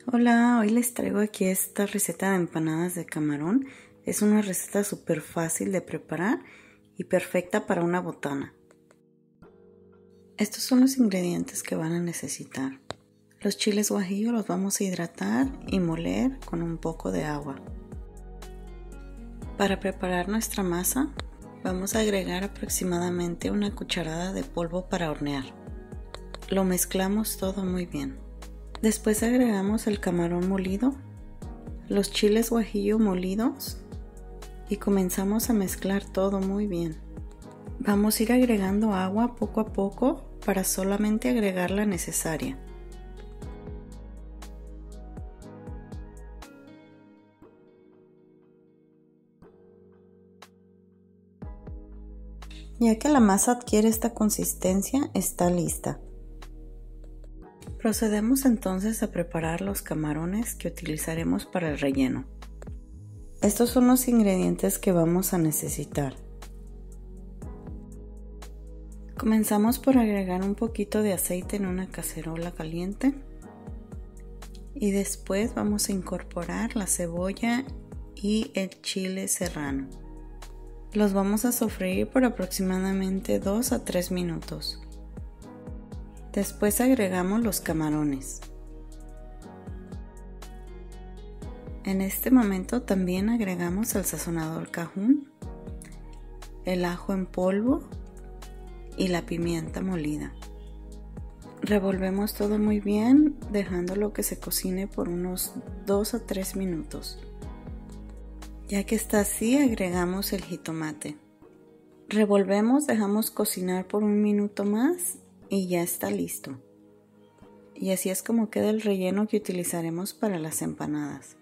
Hola, hoy les traigo aquí esta receta de empanadas de camarón. Es una receta súper fácil de preparar y perfecta para una botana. Estos son los ingredientes que van a necesitar. Los chiles guajillo los vamos a hidratar y moler con un poco de agua. Para preparar nuestra masa, vamos a agregar aproximadamente una cucharada de polvo para hornear. Lo mezclamos todo muy bien. Después agregamos el camarón molido, los chiles guajillo molidos y comenzamos a mezclar todo muy bien. Vamos a ir agregando agua poco a poco para solamente agregar la necesaria. Ya que la masa adquiere esta consistencia, está lista. Procedemos entonces a preparar los camarones que utilizaremos para el relleno. Estos son los ingredientes que vamos a necesitar. Comenzamos por agregar un poquito de aceite en una cacerola caliente y después vamos a incorporar la cebolla y el chile serrano. Los vamos a sofreír por aproximadamente 2 a 3 minutos. Después agregamos los camarones. En este momento también agregamos el sazonador Cajún, el ajo en polvo y la pimienta molida. Revolvemos todo muy bien, dejándolo que se cocine por unos 2 a 3 minutos. Ya que está así, agregamos el jitomate. Revolvemos, dejamos cocinar por un minuto más y ya está listo. Y así es como queda el relleno que utilizaremos para las empanadas.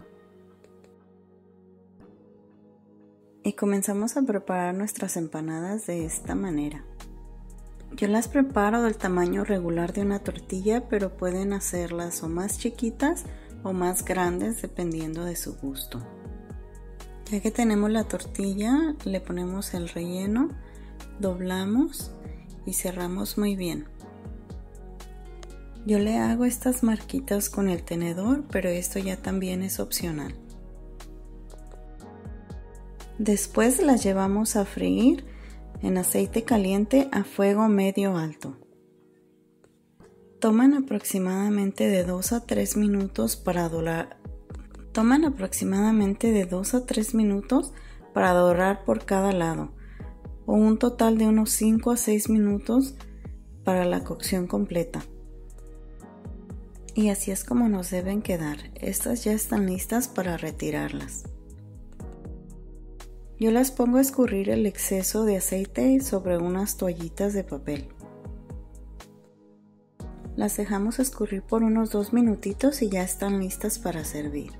Y comenzamos a preparar nuestras empanadas de esta manera. Yo las preparo del tamaño regular de una tortilla, pero pueden hacerlas o más chiquitas o más grandes dependiendo de su gusto. Ya que tenemos la tortilla, le ponemos el relleno, doblamos y cerramos muy bien. Yo le hago estas marquitas con el tenedor, pero esto ya también es opcional. Después las llevamos a freír en aceite caliente a fuego medio alto. Toman aproximadamente de 2 a 3 minutos para dorar. Por cada lado, o un total de unos 5 a 6 minutos para la cocción completa. Y así es como nos deben quedar. Estas ya están listas para retirarlas. Yo las pongo a escurrir el exceso de aceite sobre unas toallitas de papel. Las dejamos escurrir por unos 2 minutitos y ya están listas para servir.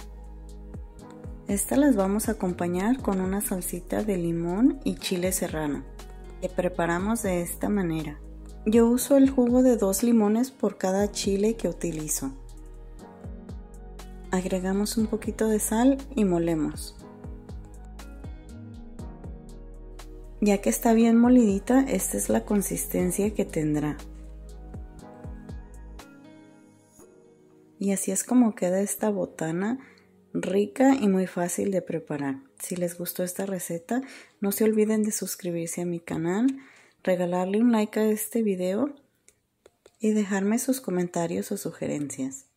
Estas las vamos a acompañar con una salsita de limón y chile serrano, que preparamos de esta manera. Yo uso el jugo de 2 limones por cada chile que utilizo. Agregamos un poquito de sal y molemos. Ya que está bien molidita, esta es la consistencia que tendrá. Y así es como queda esta botana rica y muy fácil de preparar. Si les gustó esta receta, no se olviden de suscribirse a mi canal, regalarle un like a este video y dejarme sus comentarios o sugerencias.